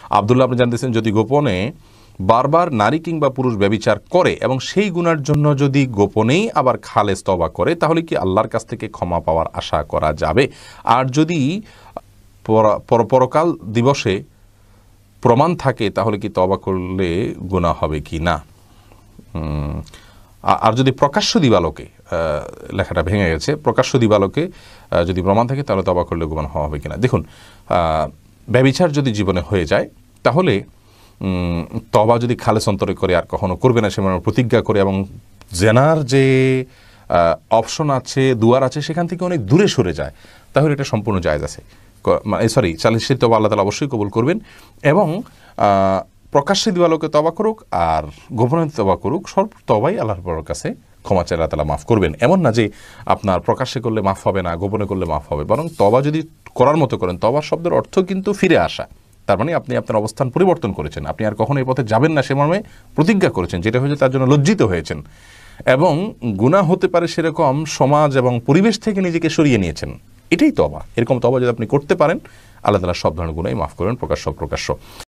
আব্দুল্লাহ, আপনি জানতেছেন যদি গোপনে বারবার নারী কিংবা পুরুষ ব্যভিচার করে এবং সেই গুনার জন্য যদি গোপনেই আবার খালেস তওবা করে, তাহলে কি আল্লাহর কাছ থেকে ক্ষমা পাওয়ার আশা করা যাবে? আর যদি পরকাল দিবসে প্রমাণ থাকে, তাহলে কি তওবা করলে গুনাহ হবে কি না? আর যদি প্রকাশ্য দিবালোকে, লেখাটা ভেঙে গেছে, প্রকাশ্য দিবালোকে যদি প্রমাণ থাকে, তাহলে তওবা করলে গুনাহ হবে কিনা। দেখুন, ব্যভিচার যদি জীবনে হয়ে যায়, তাহলে তওবা যদি খালেস অন্তরে করে আর কখনো করবে না, সেমন প্রতিজ্ঞা করে, এবং জেনার যে অপশন আছে, দুয়ার আছে, সেখান থেকে অনেক দূরে সরে যায়, তাহলে এটা সম্পূর্ণ জায়েজ আছে। সালিসি তওবা আল্লাহ তাআলা অবশ্যই কবুল করবেন। এবং প্রকাশ্যে দিবালোকে তওবা করুক আর গোপনে তওবা করুক, সব তওবাই আল্লাহর কাছে ক্ষমা চাইলে আল্লাহ তাআলা মাফ করবেন। এমন না যে আপনার প্রকাশ্যে করলে মাফ হবে না, গোপনে করলে মাফ হবে, বরং তওবা যদি করার মতো করেন, তওবা শব্দের অর্থ কিন্তু ফিরে আসা। তার মানে আপনি আপনার অবস্থান পরিবর্তন করেছেন, আপনি আর কখনো এই পথে যাবেন না সে মর্মে প্রতিজ্ঞা করেছেন, যেটা হয়েছে তার জন্য লজ্জিত হয়েছেন, এবং গুনাহ হতে পারে সেরকম সমাজ এবং পরিবেশ থেকে নিজেকে সরিয়ে নিয়েছেন। এটাই তওবা। এরকম তওবা যদি আপনি করতে পারেন, আল্লাহ তাআলা সব ধরনের গুনাহই মাফ করবেন, প্রকাশ্য অপ্রকাশ্য।